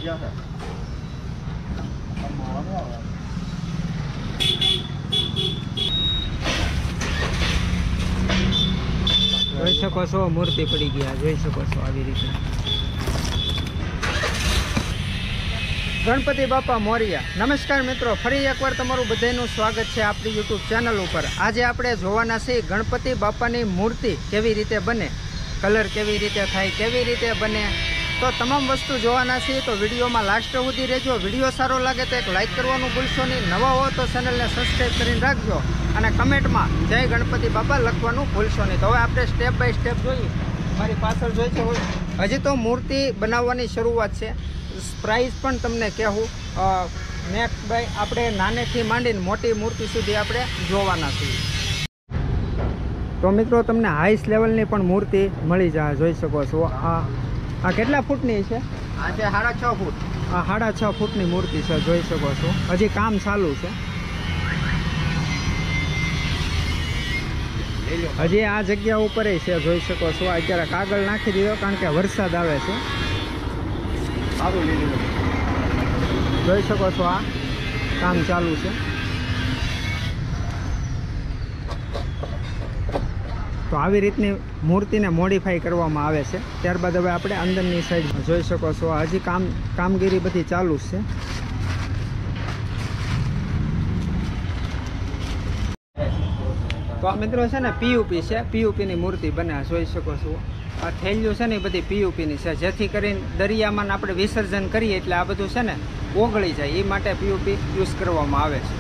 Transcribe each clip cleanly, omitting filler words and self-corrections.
જશે. જોઈ શકો છો મૂર્તિ પડી ગયા, જોઈ શકો છો આવી રીતે. ગણપતિ બાપા મોરિયા. નમસ્કાર મિત્રો, ફરી એકવાર તમારું બધાનું સ્વાગત છે આપણી યુટ્યુબ ચેનલ ઉપર. આજે આપણે જોવાના છીએ ગણપતિ બાપાની મૂર્તિ કેવી રીતે બને, કલર કેવી રીતે થાય, કેવી રીતે બને, તો તમામ વસ્તુ જોવાના છીએ. તો વિડીયોમાં લાસ્ટ સુધી રહેજો. વિડીયો સારો લાગે તો એક લાઇક કરવાનું ભૂલશો નહીં. નવા હો તો ચેનલને સબસ્ક્રાઈબ કરીને રાખજો અને કમેન્ટમાં જય ગણપતિ બાપા લખવાનું ભૂલશો નહીં. તો હવે આપણે સ્ટેપ બાય સ્ટેપ જોઈએ. મારી પાછળ જોઈ છે, હજી તો મૂર્તિ બનાવવાની શરૂઆત છે. પ્રાઇસ પણ તમને કહેવું, નેક્સ્ટ બાય આપણે નાનેથી માંડીને મોટી મૂર્તિ સુધી આપણે જોવાના છીએ. તો મિત્રો તમને હાઈસ લેવલની પણ મૂર્તિ મળી જાય, જોઈ શકો છો. આ કેટલા ફૂટની છે? આ છે 6.5 ફૂટ. આ 6.5 ફૂટની મૂર્તિ છે, જોઈ શકો છો. હજી કામ ચાલુ છે. હજી આ જગ્યા ઉપર છે, જોઈ શકો છો. અત્યારે કાગળ નાખી દીધો કારણ કે વરસાદ આવે છે. જોઈ શકો છો, આ કામ ચાલુ છે. તો આવી રીતની મૂર્તિને મોડિફાઈ કરવામાં આવે છે. ત્યારબાદ હવે આપણે અંદરની સાઈડ જોઈ શકો છો, હજી કામગીરી બધી ચાલુ છે. તો આ મિત્રો છે ને પીયુપી છે, પીયુપીની મૂર્તિ બને, જોઈ શકો છો. આ થેલીઓ છે ને એ બધી પીયુપીની છે, જેથી કરીને દરિયામાં આપણે વિસર્જન કરીએ એટલે આ બધું છે ને ઓગળી જાય, એ માટે પીયુપી યુઝ કરવામાં આવે છે.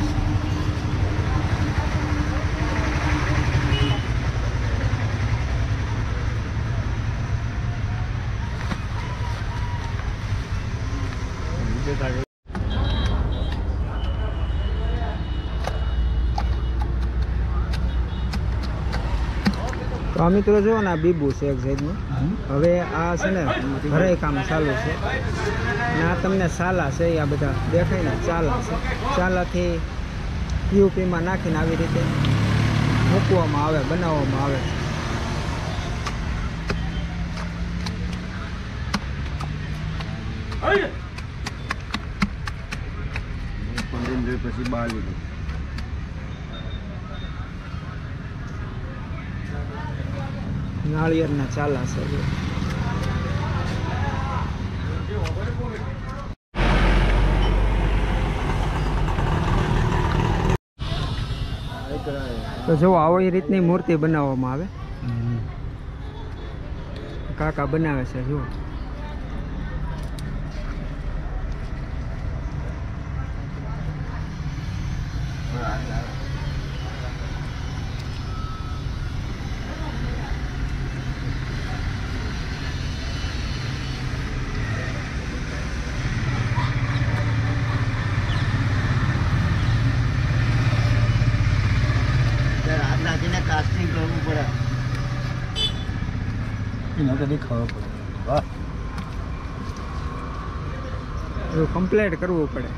તો આ મિત્રો જુઓ ને, આ બીબુ છે એક સાઈડનું. હવે આ છે ને ઘરે કામ ચાલુ છે. અને આ તમને ચાલા છે, આ બધા દેખાય ને, ચાલા છે. ચાલાથી પીયુપીમાં નાખીને આવી રીતે મૂકવામાં આવે, બનાવવામાં આવે છે. પછી બહાર લીધું. નાળિયેરના ચાલા છે. તો જો આવી રીતની મૂર્તિ બનાવવામાં આવે. કાકા બનાવે છે, જુઓ. કાસ્ટિંગ કરવું પડે, એના કદી ખબર પડે. વાહ, એવું કમ્પ્લીટ કરવું પડે.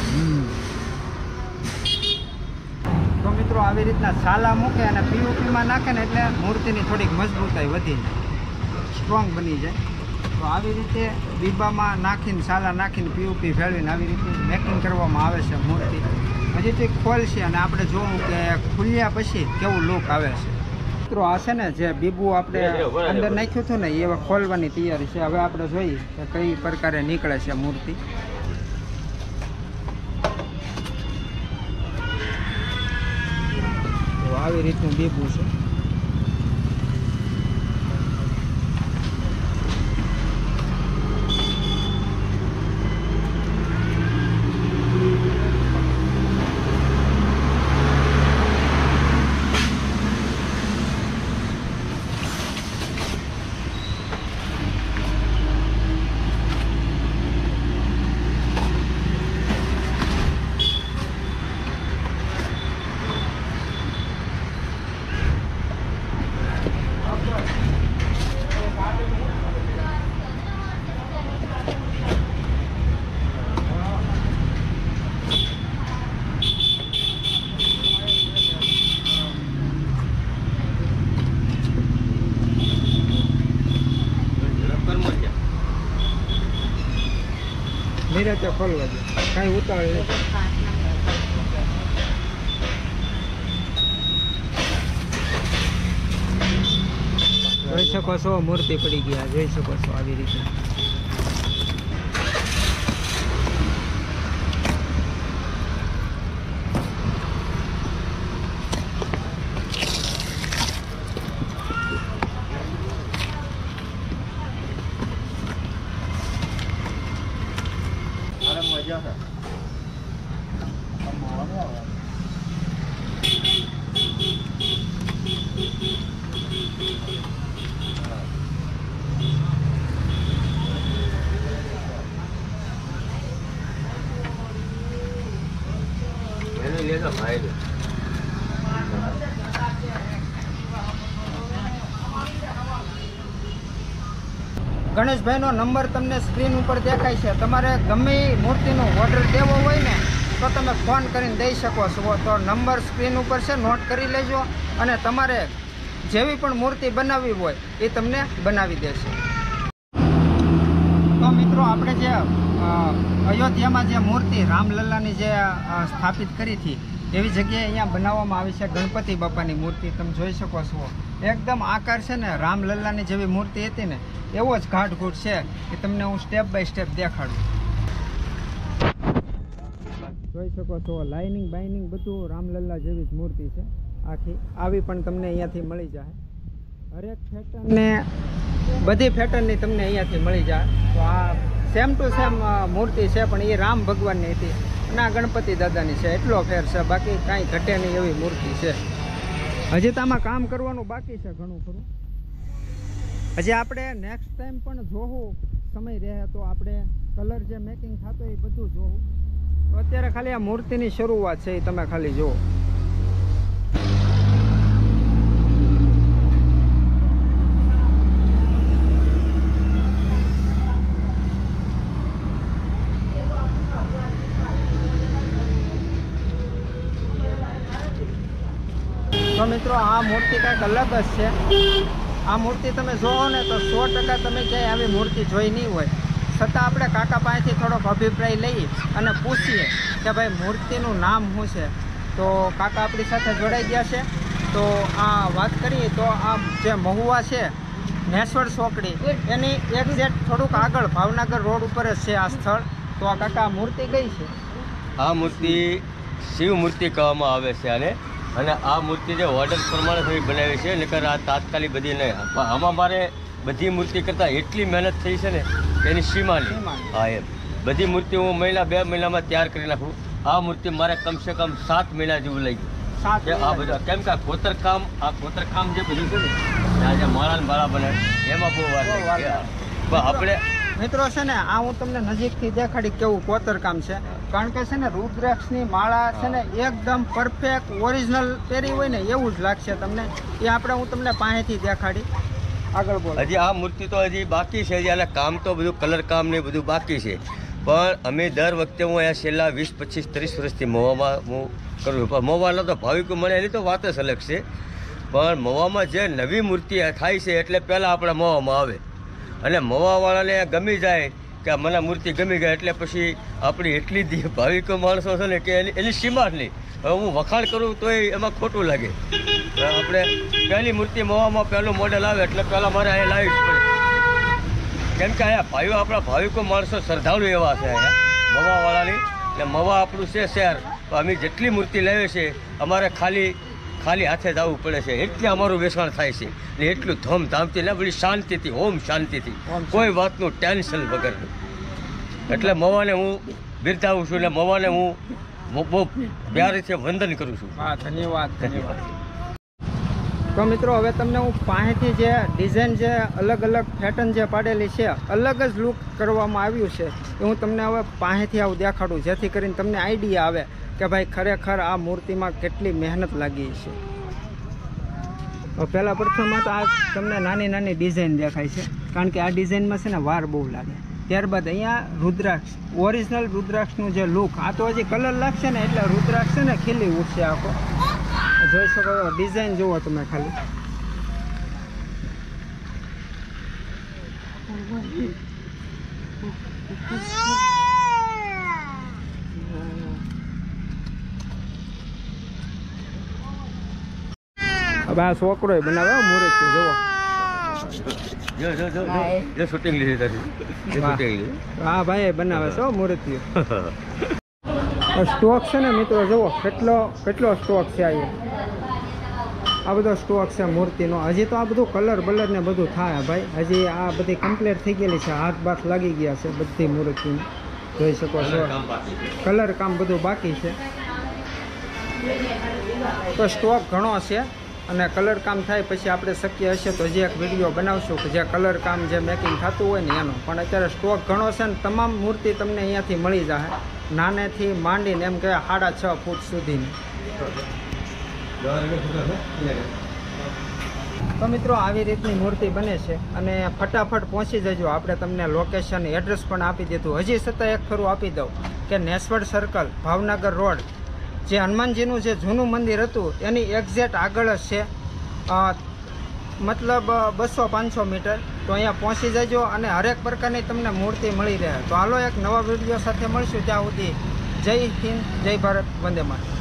તો મિત્રો આવી રીતના છાલા મૂકે અને પીયુપીમાં નાખે ને એટલે મૂર્તિની થોડીક મજબૂતાઈ વધી જાય, સ્ટ્રોંગ બની જાય. તો આવી રીતે બીબામાં નાખીને, છાલા નાખીને, પીયુપી ભેળવીને આવી રીતે મેકિંગ કરવામાં આવે છે મૂર્તિ. હજી તો ખોલશે અને આપણે જોવું કે ખુલ્યા પછી કેવું લુક આવે છે. મિત્રો આ છે ને જે બીબુ આપણે અંદર નાખ્યું હતું ને, એ હવે ખોલવાની તૈયારી છે. હવે આપણે જોઈએ કે કઈ પ્રકારે નીકળે છે મૂર્તિ. તો આવી રીતનું બીબુ છે. નિરાતે ખોલવા દે, કાંઈ ઉતાવળ નથી. જોઈ શકો છો મૂર્તિ પડી ગયા, જોઈ શકો છો આવી રીતે. મજા છે. એને લેતો ફાયદો. ગણેશભાઈનો નંબર તમને સ્ક્રીન ઉપર દેખાય છે. તમારે ગમે એ મૂર્તિનો ઓર્ડર દેવો હોય ને તો તમે ફોન કરીને દઈ શકો છો. તો નંબર સ્ક્રીન ઉપર છે, નોટ કરી લેજો. અને તમારે જેવી પણ મૂર્તિ બનાવવી હોય એ તમને બનાવી દેશે. તો મિત્રો, આપણે જે અયોધ્યામાં જે મૂર્તિ રામલલ્લાની જે સ્થાપિત કરી હતી એવી જગ્યાએ અહીંયા બનાવવામાં આવી છે ગણપતિ બાપાની મૂર્તિ. તમે જોઈ શકો છો એકદમ આકાર છે ને રામલલ્લાની જેવી મૂર્તિ હતી ને એવો જ ઘાટઘૂટ છે એ તમને હું સ્ટેપ બાય સ્ટેપ દેખાડું. જોઈ શકો છો લાઇનિંગ બાઇનિંગ બધું રામલલ્લા જેવી જ મૂર્તિ છે આખી. આવી પણ તમને અહીંયાથી મળી જાય. હરેક પેટર્નને બધી પેટર્નની તમને અહીંયાથી મળી જાય. તો આ સેમ ટુ સેમ મૂર્તિ છે, પણ એ રામ ભગવાનની હતી અને આ ગણપતિ દાદાની છે. એટલો ફેર છે, બાકી કાંઈ ઘટે નહીં એવી મૂર્તિ છે. હજી તો આમાં કામ કરવાનું બાકી છે ઘણું ખરું. હજી આપણે નેક્સ્ટ ટાઈમ પણ જોવું સમય રહે તો આપણે કલર જે મેકિંગ થતો એ બધું જોવું. તો અત્યારે ખાલી આ મૂર્તિની શરૂઆત છે એ તમે ખાલી જુઓ. તો મિત્રો, આ મૂર્તિ કાંઈક અલગ જ છે. આ મૂર્તિ તમે જોવો ને તો 100% તમે ક્યાંય આવી મૂર્તિ જોઈ નહીં હોય. છતાં આપણે કાકા પાસેથી થોડોક અભિપ્રાય લઈએ અને પૂછીએ કે ભાઈ મૂર્તિનું નામ શું છે. તો કાકા આપણી સાથે જોડાઈ ગયા છે. તો આ વાત કરીએ તો આ જે મહુવા છે નેસવડ ચોકડી એની એક્ઝેક્ટ થોડુંક આગળ ભાવનગર રોડ ઉપર જ છે આ સ્થળ. તો આ કાકા આ મૂર્તિ કઈ છે? આ મૂર્તિ શિવ મૂર્તિ કહેવામાં આવે છે આને. અને આ મૂર્તિ જે ઓર્ડર પ્રમાણે થોડી બનાવી છે, નકર આ તાત્કાલિક બધી નહીં. આમાં મારે બધી મૂર્તિ કરતાં એટલી મહેનત થઈ છે ને એની સીમા નહીં. હા, એમ બધી મૂર્તિ હું મહિના 2 મહિનામાં તૈયાર કરી નાખું. આ મૂર્તિ મારે કમસે કમ 7 મહિના જેવું લઈ ગયું. આ બધા કેમ કે આ કોતરકામ જે બધું છે ને આ જે માળા માળા બને એમાં બહુ વાર લાગે. આપણે મિત્રો છે ને આ હું તમને નજીકથી દેખાડી કેવું કોતરકામ છે. કારણ કે છે ને રુદ્રાક્ષની માળા છે ને એકદમ પરફેક્ટ ઓરિજિનલ પહેરી હોય ને એવું જ લાગશે તમને. એ આપણે હું તમને પાસેથી દેખાડી. આગળ બોલો. હજી આ મૂર્તિ તો હજી બાકી છે. હજી આના કામ તો બધું કલર કામ ને બધું બાકી છે. પણ અમે દર વખતે હું અહીંયા છેલ્લા 20, 25, 30 વર્ષથી મહુવામાં હું કરું છું. પણ મહુવાના તો ભાવિકો મને એની તો વાત જ અલગ છે. પણ મહુવામાં જે નવી મૂર્તિ થાય છે એટલે પહેલાં આપણા મહુવામાં આવે અને મહુવાવાળાને ગમી જાય કે મને મૂર્તિ ગમી ગઈ એટલે પછી આપણી એટલી ભાવિકો માણસો છે ને કે એની સીમા જ નહીં. હવે હું વખાણ કરું તોય એમાં ખોટું લાગે. આપણે પહેલી મૂર્તિ મહુવામાં પહેલું મોડેલ આવે એટલે પહેલાં મારે અહીંયા લાવવી જ પડે. કેમ કે અહીંયા ભાઈઓ આપણા ભાવિકો માણસો શ્રદ્ધાળુ એવા છે અહીંયા મહુવાવાળાની. એટલે મહુવા આપણું છે શહેર. તો અમે જેટલી મૂર્તિ લાવીએ છીએ અમારે ખાલી હાથે જ આવવું પડે છે. એટલે અમારું વેચાણ થાય છે ને એટલું ધૂમધામથી ને બધી શાંતિથી, ઓમ શાંતિથી, કોઈ વાતનું ટેન્શન વગરનું. એટલે મહુવાને હું બિરદાવું છું ને મહુવાને હું બહુ પ્યારેથી વંદન કરું છું. હા, ધન્યવાદ. તો મિત્રો, હવે તમને હું પાસેથી જે ડિઝાઇન જે અલગ અલગ પેટર્ન જે પાડેલી છે, અલગ જ લુક કરવામાં આવ્યું છે એ હું તમને હવે પાસેથી આવું દેખાડું, જેથી કરીને તમને આઈડિયા આવે કે ભાઈ ખરેખર આ મૂર્તિમાં કેટલી મહેનત લાગી છે. પહેલાં પ્રથમમાં તો આ તમને નાની નાની ડિઝાઇન દેખાય છે, કારણ કે આ ડિઝાઇનમાં છે ને વાર બહુ લાગે. ત્યારબાદ અહીંયા રુદ્રાક્ષ, ઓરિજિનલ રુદ્રાક્ષનું જે લુક, આ તો હજી કલર લાગશે ને એટલે રુદ્રાક્ષ છે ને ખીલી ઉઠશે આખો. જોઈ શકો છો ડિઝાઇન જુઓ તમે ખાલી. આ છોકરો બનાવે મૂર્તિ જુઓ. જો શૂટિંગ લીધી તારી શૂટિંગ લીધી. હા ભાઈ બનાવે છે મૂર્તિ. સ્ટોક છે ને મિત્રો જુઓ કેટલો સ્ટોક છે આ બધો સ્ટોક છે મૂર્તિનો. હજી તો આ બધું કલર બલર ને બધું થાય ભાઈ. હજી આ બધી કમ્પ્લીટ થઈ ગયેલી છે. હાથ બાથ લાગી ગયા છે બધી મૂર્તિને જોઈ શકો છો. કલર કામ બધું બાકી છે. તો સ્ટોક ઘણો છે અને કલર કામ થાય પછી આપણે શક્ય હશે તો જે એક વિડીયો બનાવશું કે જે કલર કામ જે મેકિંગ થતું હોય ને એનો. પણ અત્યારે સ્ટોક ઘણો છે ને તમામ મૂર્તિ તમને અહીંયાથી મળી જાય નાનેથી માંડીને એમ કે 6.5 ફૂટ સુધીની. તો મિત્રો આવી રીતની મૂર્તિ બને છે અને ફટાફટ પહોંચી જજો. આપણે તમને લોકેશન એડ્રેસ પણ આપી દીધું. હજી છતાં એક ફરું આપી દઉં કે નેસવડ સર્કલ ભાવનગર રોડ જે હનુમાનજીનું જે જૂનું મંદિર હતું એની એક્ઝેક્ટ આગળ જ છે. મતલબ 200-500 મીટર. તો અહીંયા પહોંચી જજો અને હરેક પ્રકારની તમને મૂર્તિ મળી રહે. તો હાલો એક નવા વિડીયો સાથે મળશું. ત્યાં સુધી જય હિન્દ, જય ભારત, વંદે માતરમ.